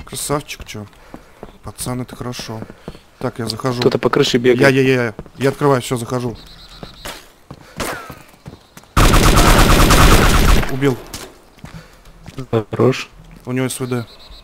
Красавчик, чё? Пацан, это хорошо. Так, я захожу. Кто-то по крыше бегает. Я открываю, все, захожу. Убил. Хорош. У него СВД.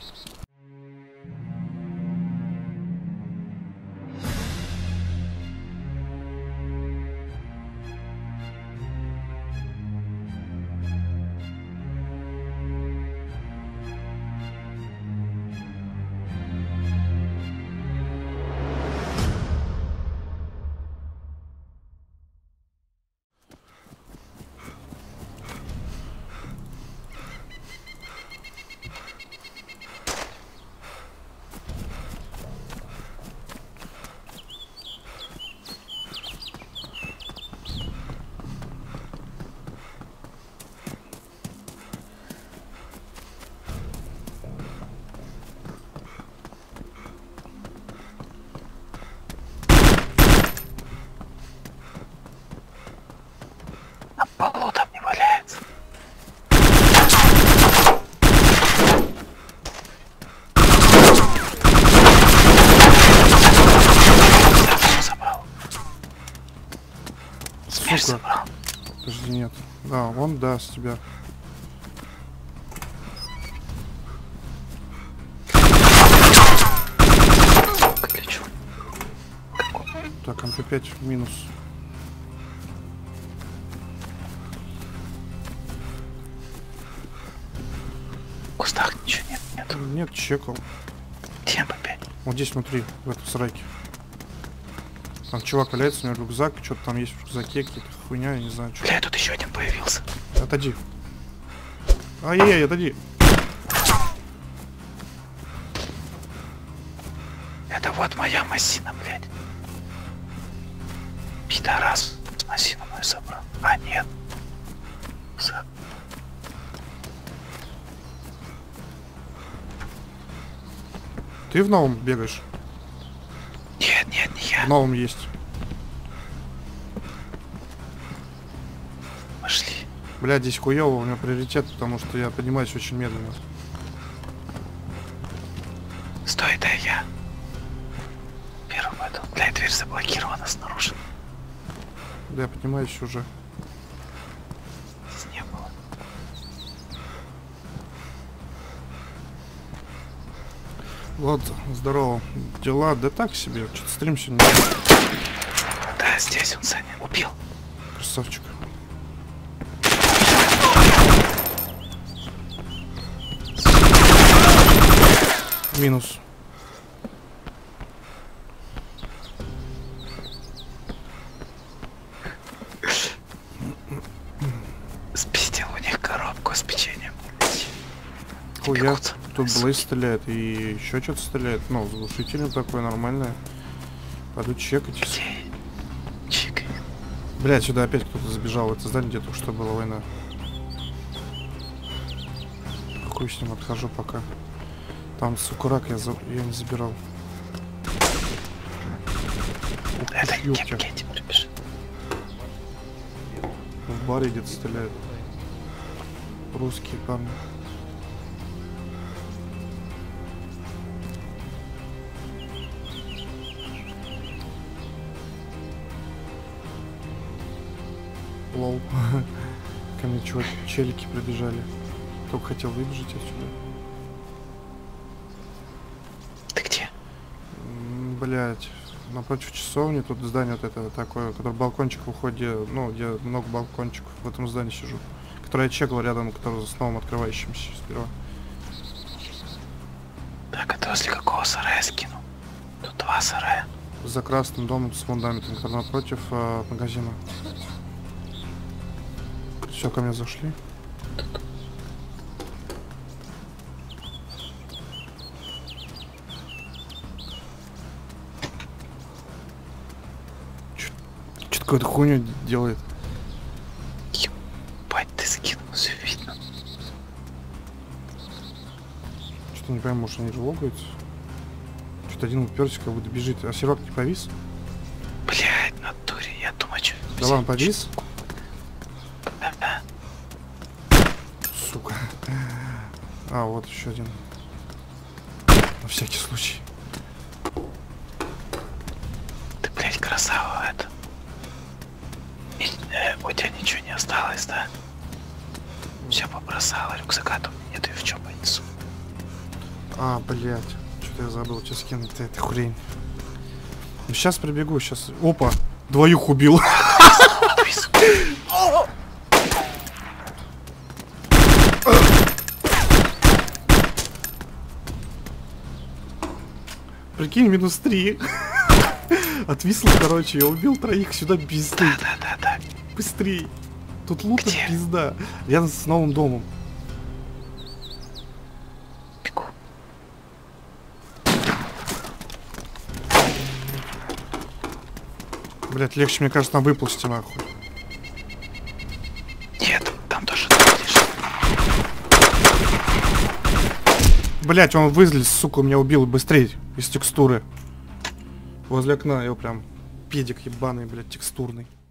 На полу там не валяется. Забрал. Смерть забрал. Подожди, нет. Да, он даст тебя. Лечу. Так, МП5 минус. В кустах ничего нет. Нет, чекал. Где МП5? Вот здесь внутри, в этом сарайке. Там чувак валяется, у него рюкзак, что-то там есть в рюкзаке, какие-то хуйня, я не знаю, что. Бля, тут еще один появился. Отойди. Ай-яй-яй, отойди. Это вот моя массина, блядь. Пидорас. Массину мою забрал. А, нет. Ты в новом бегаешь? Нет, не я. В новом есть. Пошли. Бля, здесь хуёво, у него приоритет, потому что я поднимаюсь очень медленно. Стой, да я. Первый пойду. Бля, дверь заблокирована снаружи. Да, я поднимаюсь уже. Здесь не было. Вот, здорово. Дела, да так себе. Что-то стрим сегодня. Да, здесь он, Саня. Убил. Красавчик. Минус. Спиздил у них коробку с печеньем. Хуя. Тут Блейз стреляет и еще что-то стреляет. Ну, с глушителем такое нормальное. Пойду чекать. Чикай. Блять, сюда опять кто-то забежал. Это здание, где только что была война. Хуй с ним, отхожу пока. Там сукурак я не забирал. Ух, Это ёптя. Кетти прибежит. В баре где-то стреляют. Русские парни. Лол. Ко мне челики прибежали. Только хотел выбежать отсюда. Ты где? Блять. Напротив часовни тут здание вот это такое, которое балкончик выходит, ну, где много балкончиков. В этом здании сижу. Которое я чекал рядом, которое с новым открывающимся сперва. Так, а ты возле какого сарая скинул? Тут два сарая. За красным домом с фундаментом, который напротив магазина. Все, ко мне зашли. Что какую-то хуйню делает? Ебать, ты скинул, все видно. Что-то не пойму, может они же логаются? Что-то один уперся, как будто бежит. А сервак не повис? Блядь, в натуре, я думаю, что... Да ладно, повис? Да. Сука. А, вот еще один. На всякий случай. Ты, блядь, красава это. У тебя ничего не осталось, да? Все побросала, рюкзака там нету, и в чем понесу. А, блядь. Что-то я забыл, что скинуть эту хрень. Ну, сейчас прибегу, сейчас. Опа! Двоих убил. Прикинь, -3. Отвисло, короче, я убил троих, сюда быстрей. Да. Быстрей. Тут лута Где? пизда. Рядом с новым домом. Бегу. Блять, легче, мне кажется, нам выползти нахуй. Нет, там тоже ты видишь. Блять, он вылез, сука, меня убил быстрее из текстуры. Возле окна, его прям педик ебаный, блять, текстурный.